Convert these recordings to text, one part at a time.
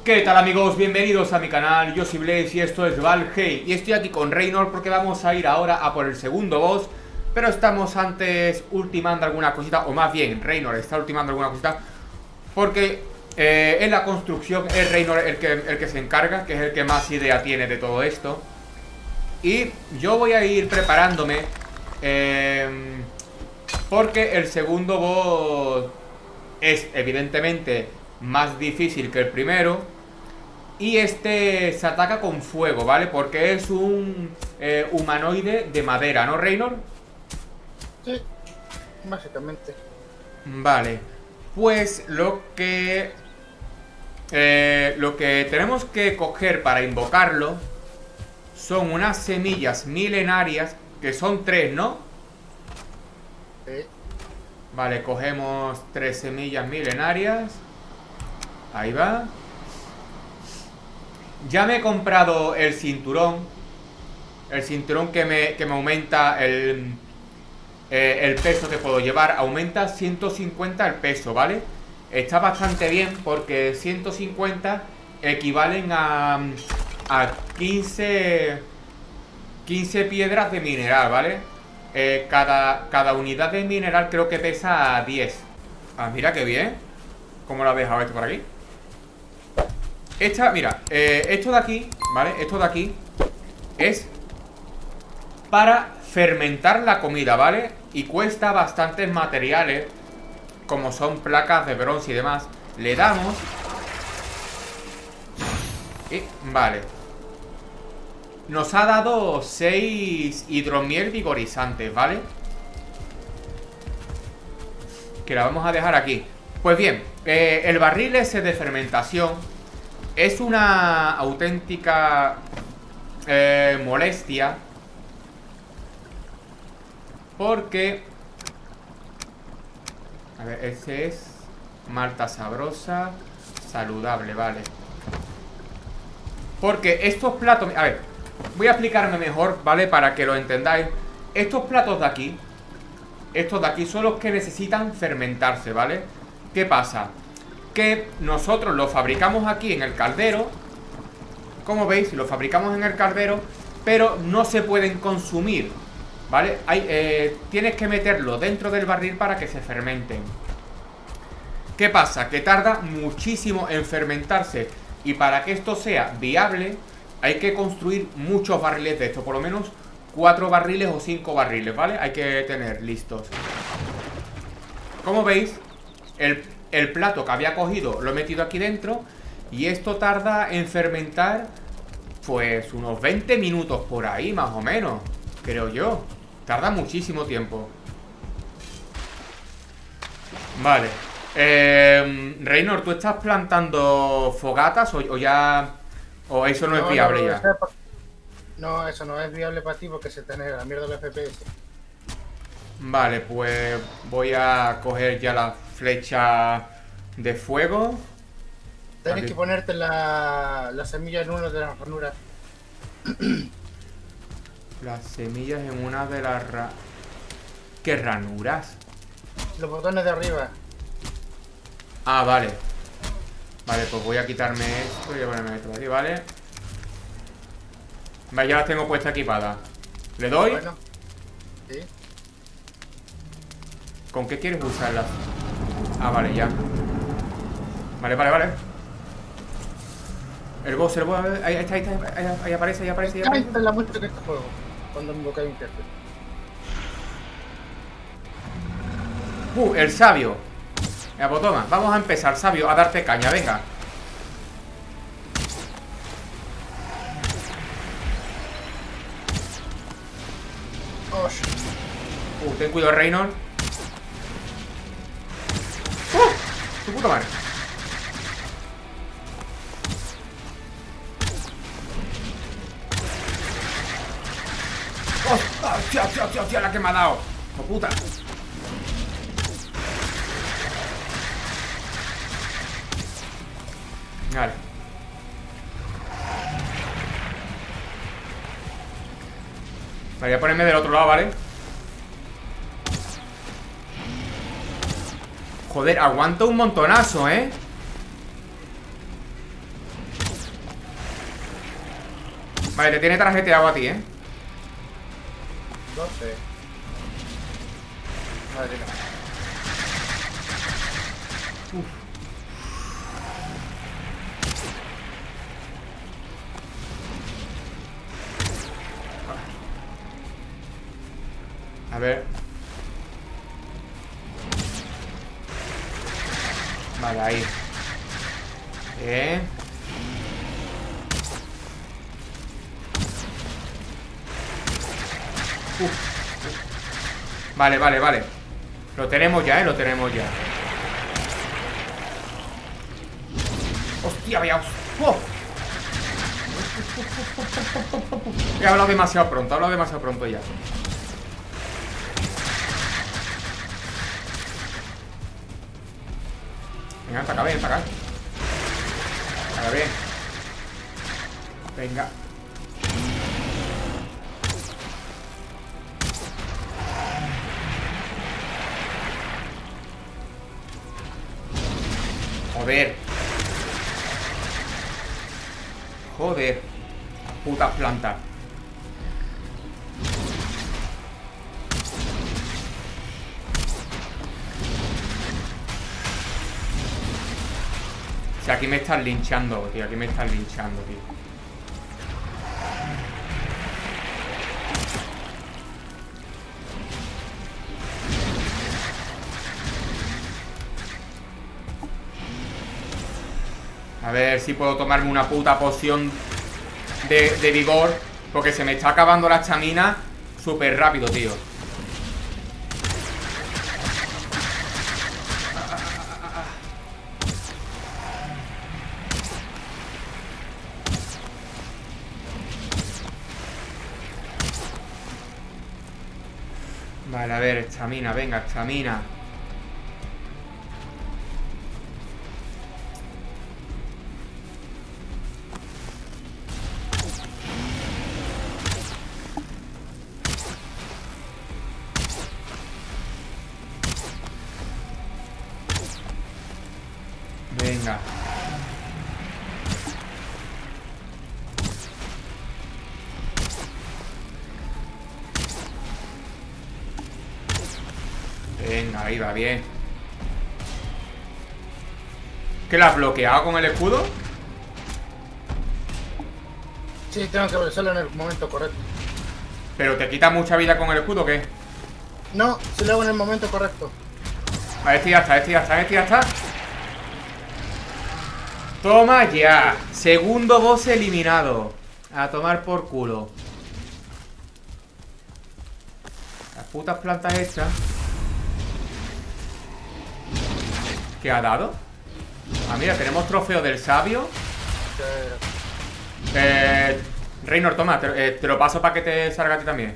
¿Qué tal, amigos? Bienvenidos a mi canal, yo soy Blaze y esto es Valheim. Y estoy aquí con Reynor porque vamos a ir ahora a por el segundo boss. Pero estamos antes ultimando alguna cosita, o más bien Reynor está ultimando alguna cosita, porque en la construcción es Reynor el que se encarga, que es el que más idea tiene de todo esto. Y yo voy a ir preparándome, porque el segundo boss es evidentemente más difícil que el primero. Y este se ataca con fuego, ¿vale? Porque es un humanoide de madera, ¿no, Reynor? Sí, básicamente. Vale. Pues lo que tenemos que coger para invocarlo son unas semillas milenarias, que son 3, ¿no? Sí. Vale, cogemos 3 semillas milenarias. Ahí va. Ya me he comprado el cinturón. El cinturón que me aumenta el peso que puedo llevar. Aumenta 150 el peso, ¿vale? Está bastante bien porque 150 equivalen a 15 piedras de mineral, ¿vale? Cada unidad de mineral creo que pesa 10. Ah, mira qué bien. ¿Cómo lo ha dejado esto por aquí? Mira, esto de aquí, ¿vale? Esto de aquí es para fermentar la comida, ¿vale? Y cuesta bastantes materiales, como son placas de bronce y demás. Le damos y vale. Nos ha dado 6 hidromiel vigorizantes, ¿vale? Que la vamos a dejar aquí. Pues bien, el barril ese de fermentación es una auténtica molestia, porque a ver, ese es malta sabrosa, saludable, vale. Porque estos platos, a ver, voy a explicarme mejor, ¿vale? Para que lo entendáis. Estos platos de aquí, estos de aquí son los que necesitan fermentarse, ¿vale? ¿Qué pasa? Que nosotros lo fabricamos aquí en el caldero. Como veis, lo fabricamos en el caldero, pero no se pueden consumir, ¿vale? Tienes que meterlo dentro del barril para que se fermenten. ¿Qué pasa? Que tarda muchísimo en fermentarse. Y para que esto sea viable hay que construir muchos barriles de esto. Por lo menos 4 barriles o 5 barriles, ¿vale? Hay que tener listos. Como veis, el plato que había cogido lo he metido aquí dentro. Y esto tarda en fermentar pues unos 20 minutos por ahí, más o menos, creo yo. Tarda muchísimo tiempo. Vale. Reynor, ¿tú estás plantando fogatas o ya... o eso no es viable ya? No, eso no es viable para ti porque se te genera la mierda del FPS. Vale, pues voy a coger ya la flecha de fuego. Tienes que ponerte la semilla en una de las ranuras. Las semillas en una de las ¿qué ranuras? Los botones de arriba. Ah, vale. Vale, pues voy a quitarme esto y voy a ponerme esto aquí, ¿vale? Vale, ya las tengo puestas equipadas. ¿Le doy? Bueno, sí. ¿Con qué quieres usarlas? Ah, vale, ya. Vale, vale, vale. El boss, ahí está, ahí aparece, ahí aparece, ahí Ahí aparece. está la muestra de este juego. Cuando invocáis un jefe. El sabio. Venga, pues toma, vamos a empezar, sabio, a darte caña, venga. Ten cuidado, Reynor. Tu puta madre. ¡Hostia, la que me ha dado! ¡Oh, puta! Vale. Vale, voy a ponerme del otro lado, ¿vale? Joder, aguanta un montonazo, ¿eh? Vale, te tiene tarjeteado a ti, ¿eh? 12. Madre mía. A ver. Vale, ahí. Bien. Vale, vale, vale. Lo tenemos ya, lo tenemos ya. Hostia, veamos. ¡Oh! He hablado demasiado pronto ya. Venga, ataca bien, ataca. Ataca bien. Venga. Joder. Joder. Putas plantas. Si aquí me están linchando, tío. Aquí me están linchando, tío. A ver si puedo tomarme una puta poción de vigor, porque se me está acabando la estamina súper rápido, tío. Vale, a ver, estamina, venga, estamina. Venga. Venga, ahí va bien. ¿Qué la has bloqueado con el escudo? Sí, tengo que hacerlo en el momento correcto. ¿Pero te quita mucha vida con el escudo o qué? No, si lo hago en el momento correcto. Vale, este ya está. Toma ya. Segundo boss eliminado. A tomar por culo. Las putas plantas hechas. ¿Qué ha dado? Ah, mira, tenemos trofeo del sabio. Reynor, toma, te lo paso para que te salga a ti también.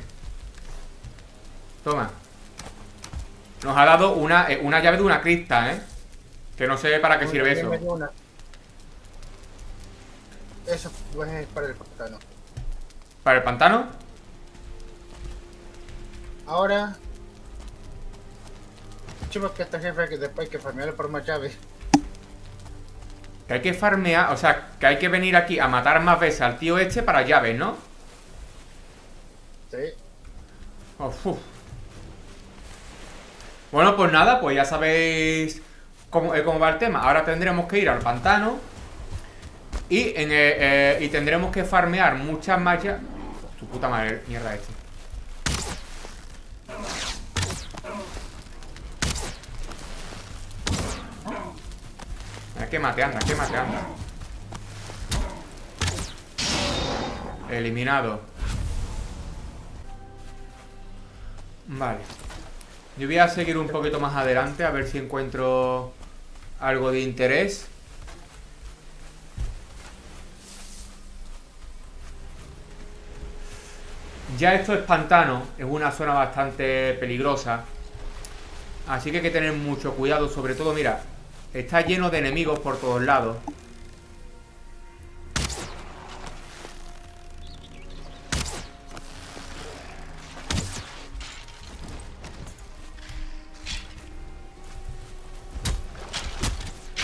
Toma. Nos ha dado una llave de una cripta, ¿eh? Que no sé para qué sirve eso. Eso es para el pantano. ¿Para el pantano? Ahora... Chicos, que este jefe que después hay que farmearlo por más llaves. Que hay que farmear, o sea, que hay que venir aquí a matar más veces al tío este para llaves, ¿no? Sí. Uf. Bueno, pues nada, pues ya sabéis cómo va el tema. Ahora tendremos que ir al pantano y tendremos que farmear muchas más llaves. Su puta madre, mierda este. Que mate, anda. Eliminado. Vale. Yo voy a seguir un poquito más adelante a ver si encuentro algo de interés. Ya esto es pantano, es una zona bastante peligrosa. Así que hay que tener mucho cuidado, sobre todo, mira, está lleno de enemigos por todos lados.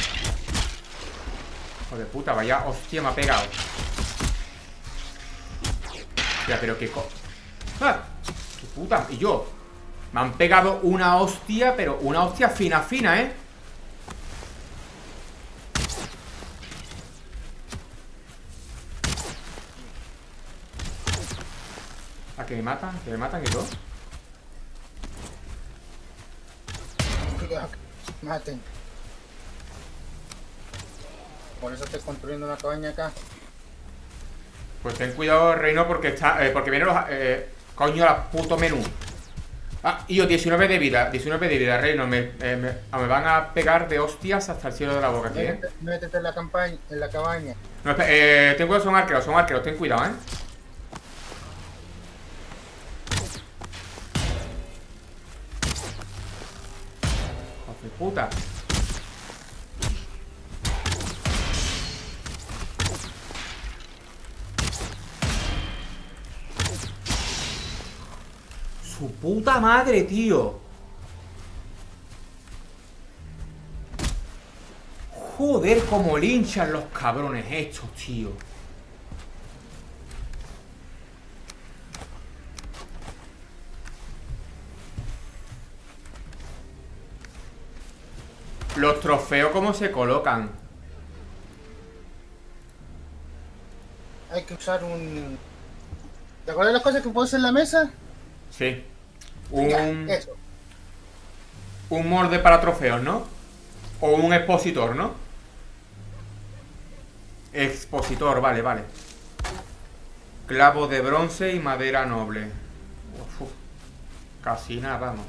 Hijo de puta, vaya hostia me ha pegado. Hostia, pero qué ¡Ah! ¡Qué puta! Y yo. Me han pegado una hostia, pero una hostia fina, fina, ¿eh? ¿A que me matan? ¿Que me matan y todo? Cuidado, que maten. Por eso estoy construyendo una cabaña acá. Pues ten cuidado, Reino, porque está. Porque vienen los. Coño, la puto menú. Ah, y yo, 19 de vida, Reino. Me van a pegar de hostias hasta el cielo de la boca aquí, ¿eh? Métete en la cabaña. No, ten cuidado, son arqueros, ten cuidado, ¿eh? ¡Hijo de puta! ¡Su puta madre, tío! Joder, cómo linchan los cabrones estos, tío. Los trofeos, ¿cómo se colocan? Hay que usar un... ¿Te acuerdas de las cosas que puedo hacer en la mesa? Sí. Ya, eso. Un molde para trofeos, ¿no? O un expositor, ¿no? Expositor, vale. Clavo de bronce y madera noble. Uf, casi nada, vamos.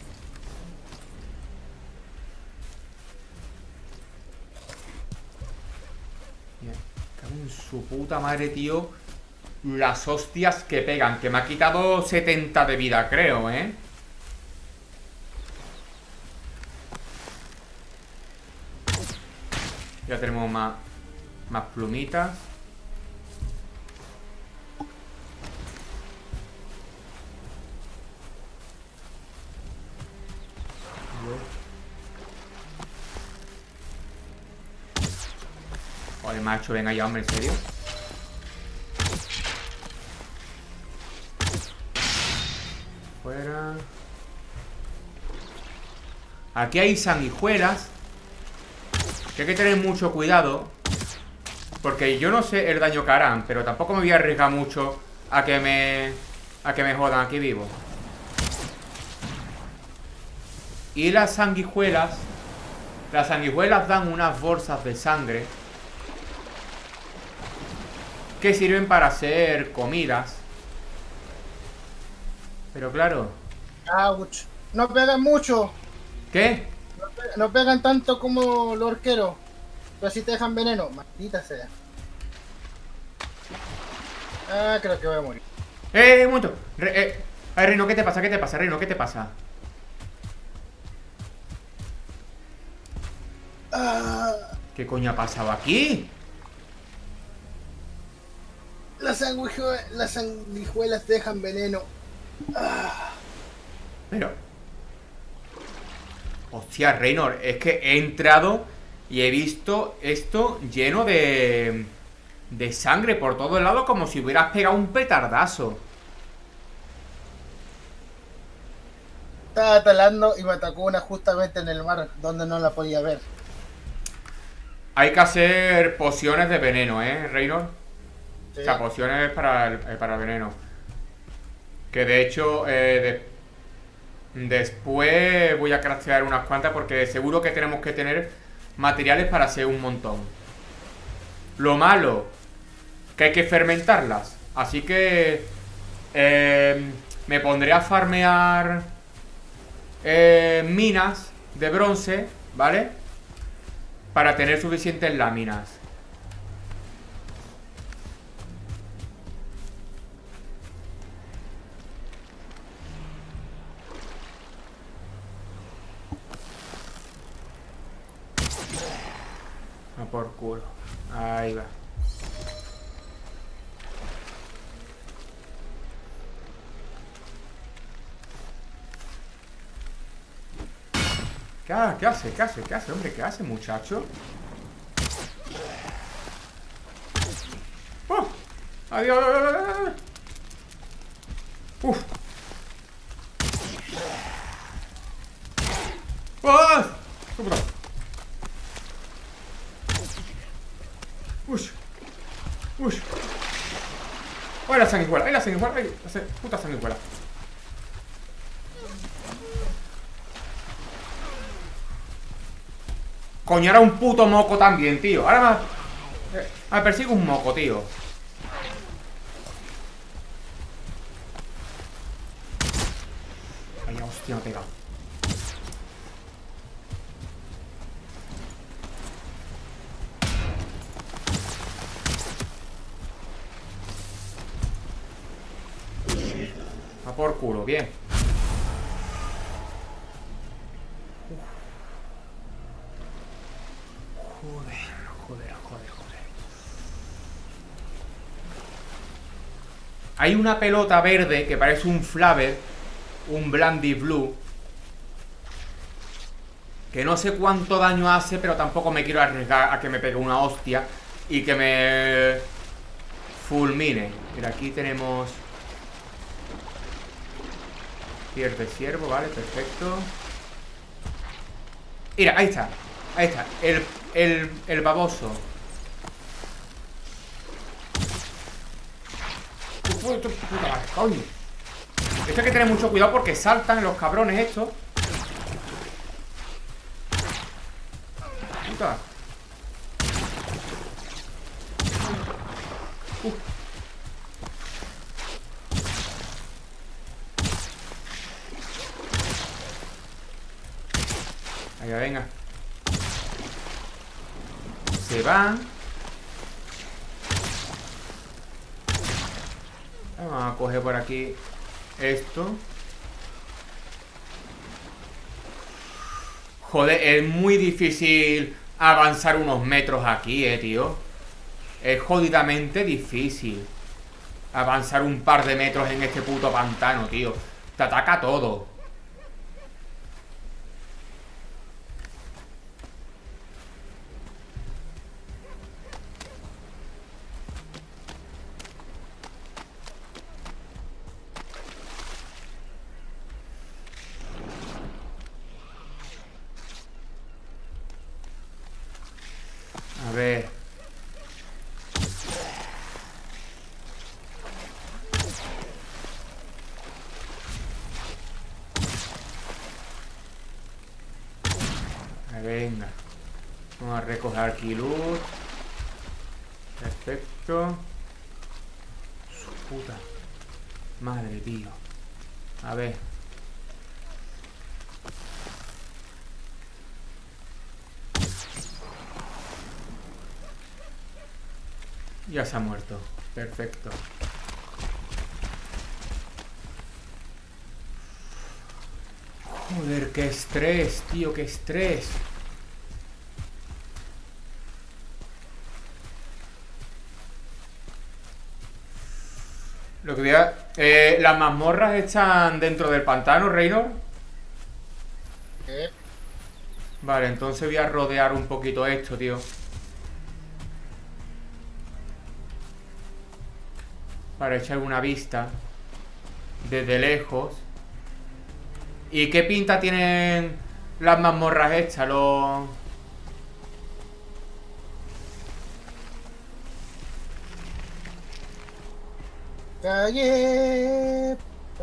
Mira, cago en su puta madre, tío. Las hostias que pegan. Que me ha quitado 70 de vida, creo, ¿eh? Ya tenemos más plumitas. Joder, macho, venga ya, hombre, ¿en serio? Fuera. Aquí hay sanguijuelas, que hay que tener mucho cuidado, porque yo no sé el daño que harán, pero tampoco me voy a arriesgar mucho a que me jodan aquí vivo. Y las sanguijuelas dan unas bolsas de sangre que sirven para hacer comidas. Pero claro. ¡Auch! No pegan mucho. ¿Qué? No pegan tanto como los arqueros. Pero si te dejan veneno. Maldita sea. Ah, creo que voy a morir. Un momento. Reino, ¿qué te pasa? Reino, ¿qué te pasa? ¿Qué coño ha pasado aquí? Las sanguijuelas te dejan veneno. Pero... Hostia, Reynor, es que he entrado y he visto esto lleno de sangre por todo el lado, como si hubieras pegado un petardazo. Estaba talando y me atacó una justamente en el mar, donde no la podía ver. Hay que hacer pociones de veneno, Reynor. Sí. O sea, pociones para el veneno. Que de hecho, después voy a craftear unas cuantas, porque seguro que tenemos que tener materiales para hacer un montón. Lo malo, que hay que fermentarlas. Así que me pondré a farmear minas de bronce, ¿vale? Para tener suficientes láminas. No, por culo. Ahí va. ¿Qué hace, hombre? ¿Qué hace, muchacho? ¡Oh! ¡Adiós! Uf. ¡Ah! ¡Qué puta! Ush. Ush. ¡Ay, la sanguijuela! ¡Ay, la sanguijuela! ¡Ay, la puta sanguijuela! Coño, era un puto moco también, tío. Ahora me persigue un moco, tío. Ay, hostia, me ha pegado. A por culo, bien. Joder. Hay una pelota verde que parece un Flaver, un Blandy Blue, que no sé cuánto daño hace, pero tampoco me quiero arriesgar a que me pegue una hostia y que me fulmine. Mira, aquí tenemos piel de ciervo, vale, perfecto. Mira, ahí está. Ahí está, el baboso. Puta madre, coño. Esto hay que tener mucho cuidado porque saltan los cabrones estos. Puta. Venga, venga. Se van. Vamos a coger por aquí esto. Joder, es muy difícil avanzar unos metros aquí, tío. Es jodidamente difícil avanzar un par de metros en este puto pantano, tío. Te ataca todo. A ver. Venga. Vamos a recoger aquí luz. Perfecto. Su puta madre, tío. A ver. Ya se ha muerto. Perfecto. Joder, qué estrés, tío, qué estrés. Lo que voy a... las mazmorras están dentro del pantano, Reynor. Vale, entonces voy a rodear un poquito esto, tío. Para echar una vista desde lejos. ¿Y qué pinta tienen las mazmorras estas? Los... Calle.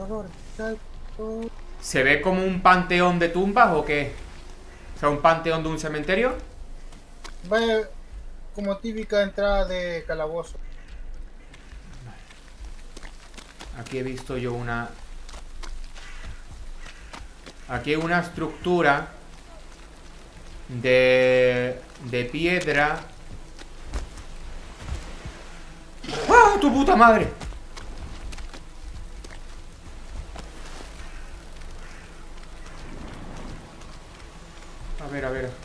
¿Se ve como un panteón de tumbas o qué? O sea, un panteón de un cementerio. Va como típica entrada de calabozo. Aquí he visto yo una... Aquí hay una estructura de piedra. ¡Ah, tu puta madre! A ver, a ver.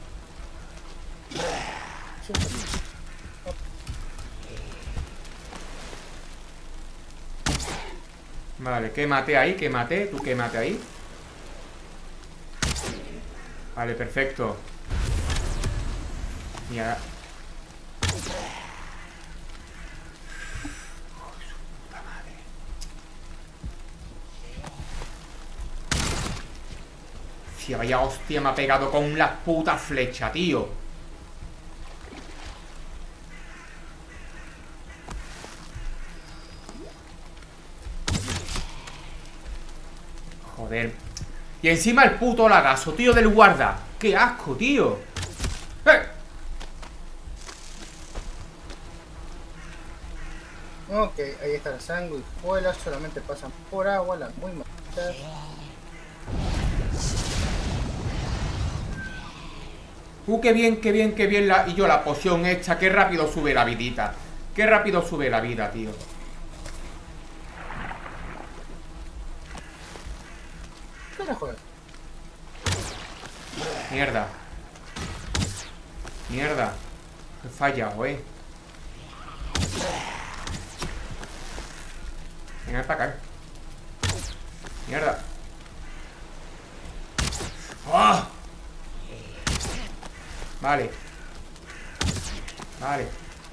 Vale, quémate ahí, quémate. Tú quémate ahí. Vale, perfecto. Y ahora... Hostia, vaya hostia me ha pegado con la puta flecha, tío. Joder. Y encima el puto lagazo, tío, del guarda. ¡Qué asco, tío! ¡Eh! Ok, ahí está la sanguijuela, solamente pasan por agua, las muy malitas. Qué bien, qué bien, qué bien y yo la poción hecha, qué rápido sube la vidita. Qué rápido sube la vida, tío. ¿Qué la juegas? Mierda. Mierda. He fallado, Venga, para acá. Mierda. ¡Oh! Vale. Vale.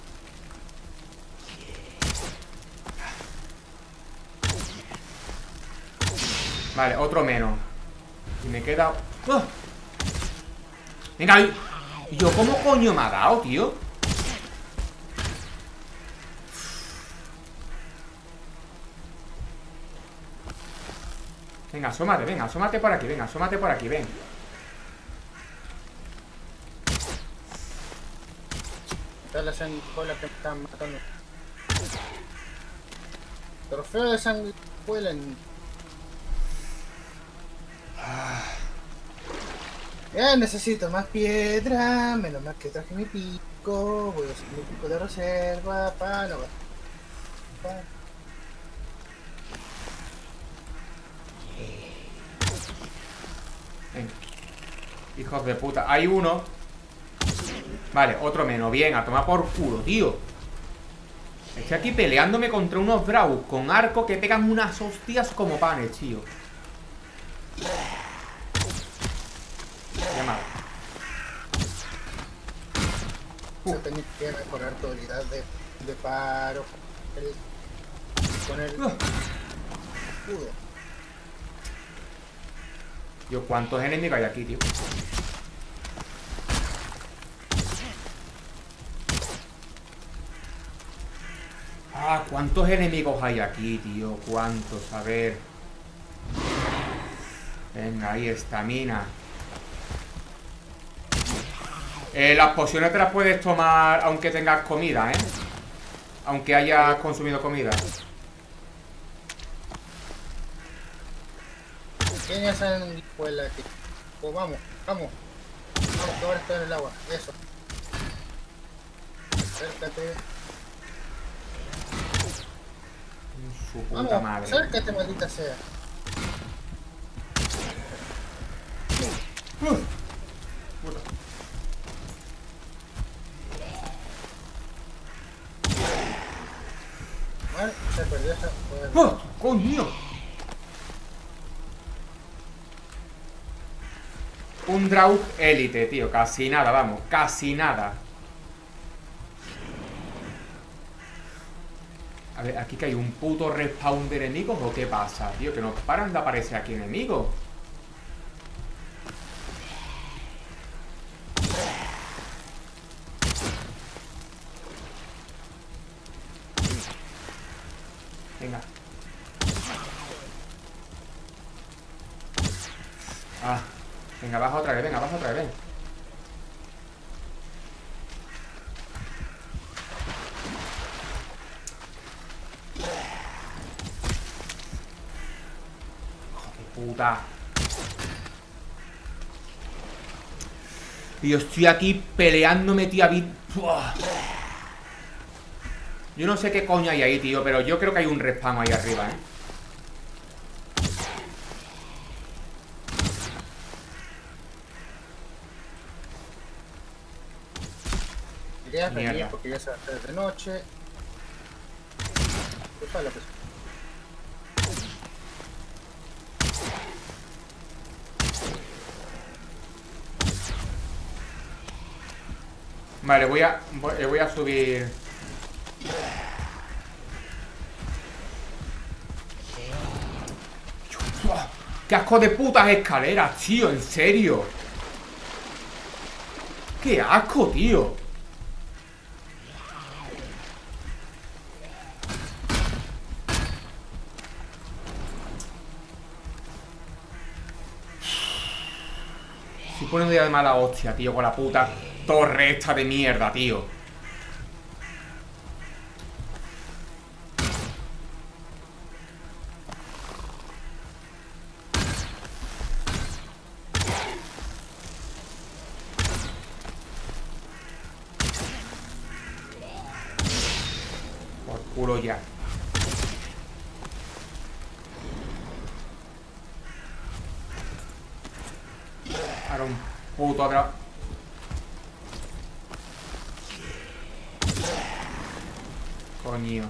Vale, otro menos. Y me queda... ¡Oh! Venga, ¿y yo cómo coño me ha dado, tío? Venga, asómate por aquí, venga, asómate por aquí, ven. Está la sanguijuela que me están matando. Trofeo de sanguijuela en... necesito más piedra, menos mal que traje mi pico, voy a hacer mi pico de reserva, para no... Venga. Hijos de puta, hay uno. Vale, otro menos, bien, a tomar por culo, tío. Estoy aquí peleándome contra unos Draus con arco que pegan unas hostias como panes, tío. Llamado. Yo tenía que mejorar tu habilidad de paro con el escudo. Tío, ¿cuántos enemigos hay aquí, tío? Ah, ¿cuántos enemigos hay aquí, tío? ¿Cuántos? A ver. Venga, ahí está, mina. Las pociones te las puedes tomar aunque tengas comida, aunque hayas consumido comida. ¿Quién ya sabe en la escuela aquí? Pues vamos, vamos. Vamos, que ahora está en el agua. Eso. Acércate. Su puta Vamos, madre. acércate, maldita sea. Puta. Vale, se perdió esa. ¡Oh, coño! Un Draug élite, tío. Casi nada, vamos. Casi nada. A ver, ¿aquí que hay un puto respawn de enemigos o qué pasa, tío? Que no paran de aparecer aquí enemigos. Venga. Ah, venga, baja otra vez, venga, baja otra vez, ven. Hijo de puta. Y yo estoy aquí peleándome, tío, Yo no sé qué coño hay ahí, tío, pero yo creo que hay un respawn ahí arriba, Iré a venir porque ya se va a hacer de noche. ¿Qué pasa, pues? Vale, voy a subir. ¡Qué asco de putas escaleras, tío! ¡En serio! ¡Qué asco, tío! Estoy poniendo ya de mala hostia, tío, con la puta torre esta de mierda, tío. Por culo ya. Ahora un puto atrás. Coño.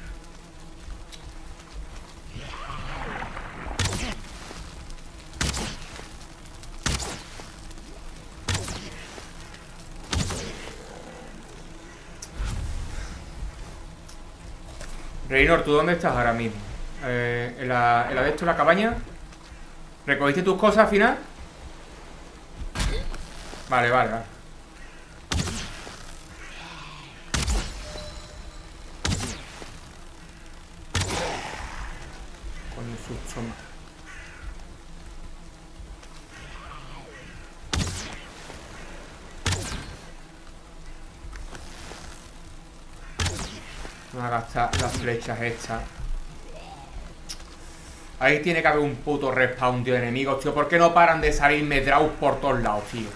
Reynor, ¿tú dónde estás ahora mismo? ¿En la de esto, en la cabaña? ¿Recogiste tus cosas al final? Vale, vale, vale. Con el susto. Vamos a gastar las flechas estas. Ahí tiene que haber un puto respawn, tío, de enemigos, tío. ¿Por qué no paran de salirme draws por todos lados, tío?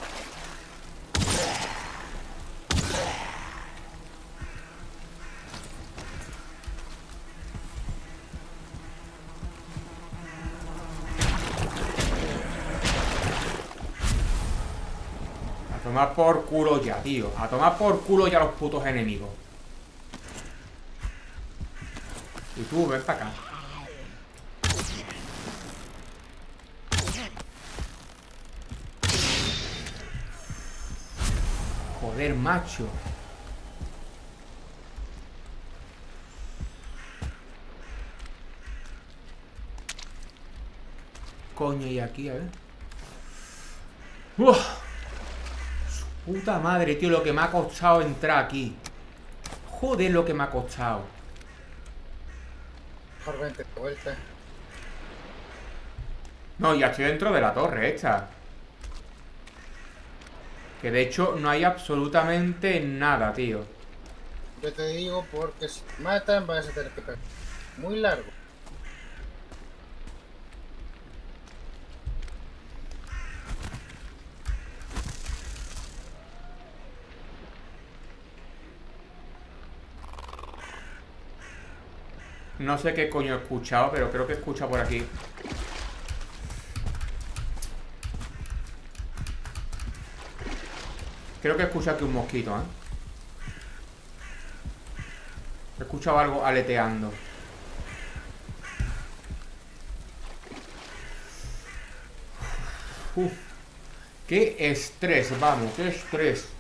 A tomar por culo ya, tío. A tomar por culo ya los putos enemigos. Y tú, ven para acá. Joder, macho. Coño, y aquí, a ver. ¡Uf! Su puta madre, tío, lo que me ha costado entrar aquí. Joder, lo que me ha costado. Mejor vente de vuelta. No, ya estoy dentro de la torre esta. Que de hecho no hay absolutamente nada, tío. Yo te digo porque si te matan vas a tener que pegar. Muy largo. No sé qué coño he escuchado, pero creo que he escuchado por aquí. Creo que he escuchado aquí un mosquito, ¿eh? He escuchado algo aleteando. Uf. Qué estrés, vamos, qué estrés.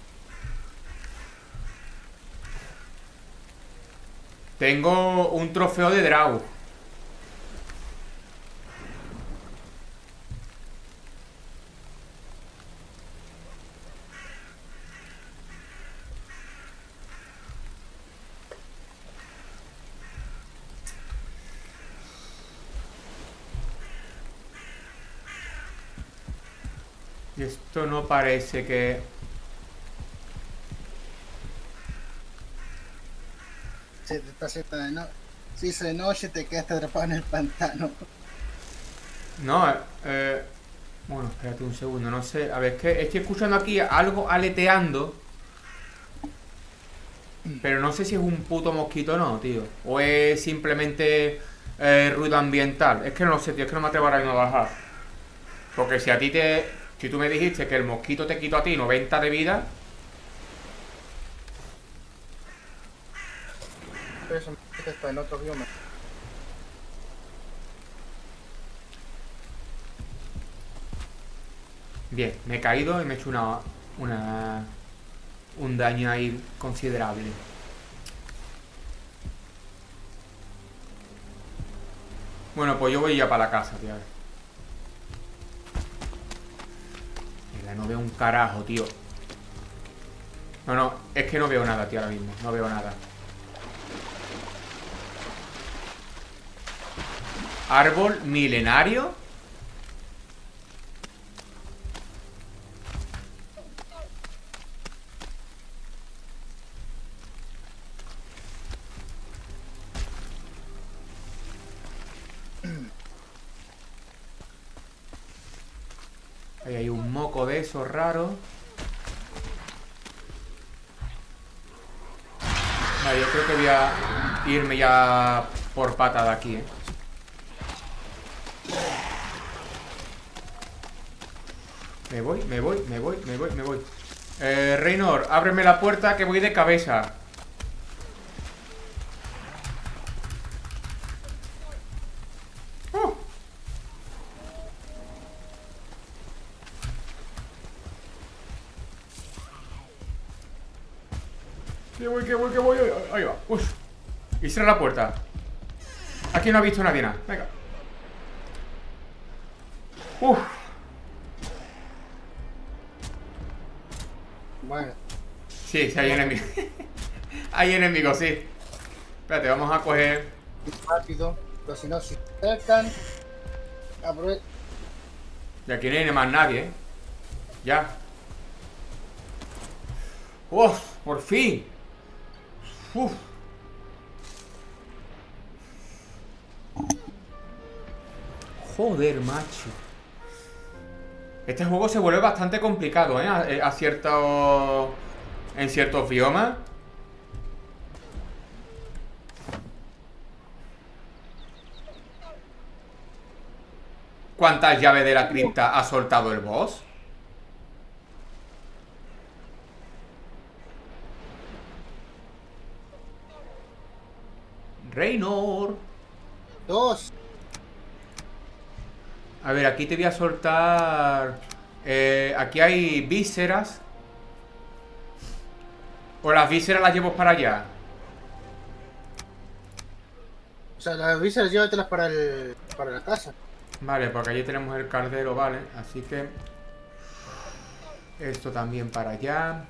Tengo un trofeo de Draw. Y esto no parece que... Si te está haciendo de noche. Si es de noche te quedas atrapado en el pantano. No, bueno, espérate un segundo, no sé. A ver, es que estoy escuchando aquí algo aleteando. Pero no sé si es un puto mosquito o no, tío. O es simplemente ruido ambiental. Es que no lo sé, tío, es que no me atrevo ahora mismo a bajar. Porque si a ti te... Si tú me dijiste que el mosquito te quitó a ti 90 de vida... Pero eso está en otro bioma. Bien, me he caído y me he hecho un daño ahí considerable. Bueno, pues yo voy ya para la casa, tío. veo un carajo, tío. No, es que no veo nada, tío, ahora mismo. No veo nada. Árbol milenario. Ahí hay un moco de esos raros. Vale, yo creo que voy a irme ya por pata de aquí, Me voy. Reynor, ábreme la puerta que voy de cabeza. Que voy. Ahí va. Uf. Y cierra la puerta. Aquí no ha visto nadie nada. Venga. Uf. Bueno. Sí, hay enemigos. Hay enemigos, sí. Espérate, vamos a coger. Rápido. Pero si no, si acercan. Aprovecha. Y aquí no hay más nadie, Ya. ¡Uf! ¡Por fin! ¡Uf! Joder, macho. Este juego se vuelve bastante complicado, en ciertos biomas. ¿Cuántas llaves de la cripta ha soltado el boss? Reynor. 2. A ver, aquí te voy a soltar. Aquí hay vísceras. O las vísceras las llevo para allá. O sea, las vísceras llévatelas para la casa. Vale, porque allí tenemos el caldero, vale. Así que esto también para allá.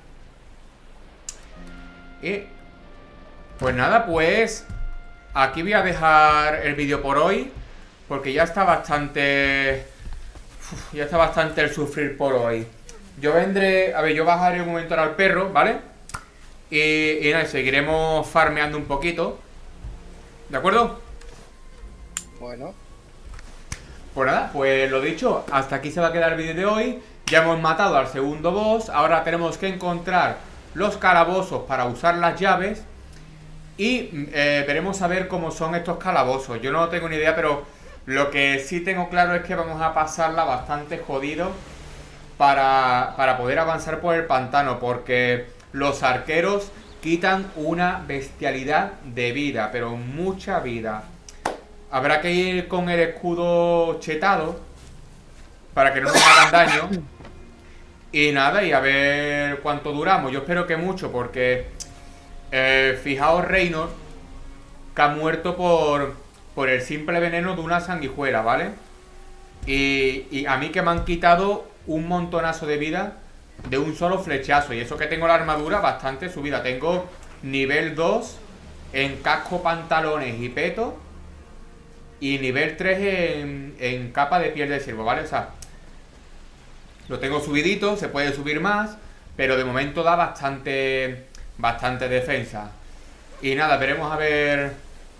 Y pues nada, pues aquí voy a dejar el vídeo por hoy, porque ya está bastante el sufrir por hoy. Yo vendré, a ver, yo bajaré un momento ahora al perro, ¿vale? Y nada, seguiremos farmeando un poquito. ¿De acuerdo? Bueno. Pues nada, pues lo dicho, hasta aquí se va a quedar el vídeo de hoy. Ya hemos matado al segundo boss. Ahora tenemos que encontrar los calabozos para usar las llaves. Y veremos a ver cómo son estos calabozos. Yo no tengo ni idea, pero lo que sí tengo claro es que vamos a pasarla bastante jodido para poder avanzar por el pantano, porque los arqueros quitan una bestialidad de vida, pero mucha vida. Habrá que ir con el escudo chetado para que no nos hagan daño. Y nada, y a ver cuánto duramos. Yo espero que mucho, porque fijaos, Reynor, que ha muerto por el simple veneno de una sanguijuela, ¿vale? Y a mí que me han quitado un montonazo de vida de un solo flechazo. Y eso que tengo la armadura bastante subida. Tengo nivel 2 en casco, pantalones y peto. Y nivel 3 en capa de piel de ciervo, ¿vale? O sea, lo tengo subidito, se puede subir más, pero de momento da bastante defensa. Y nada, veremos a ver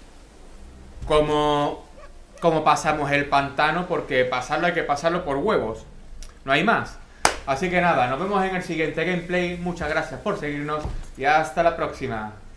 cómo pasamos el pantano, porque pasarlo hay que pasarlo por huevos. No hay más. Así que nada, nos vemos en el siguiente gameplay. Muchas gracias por seguirnos y hasta la próxima.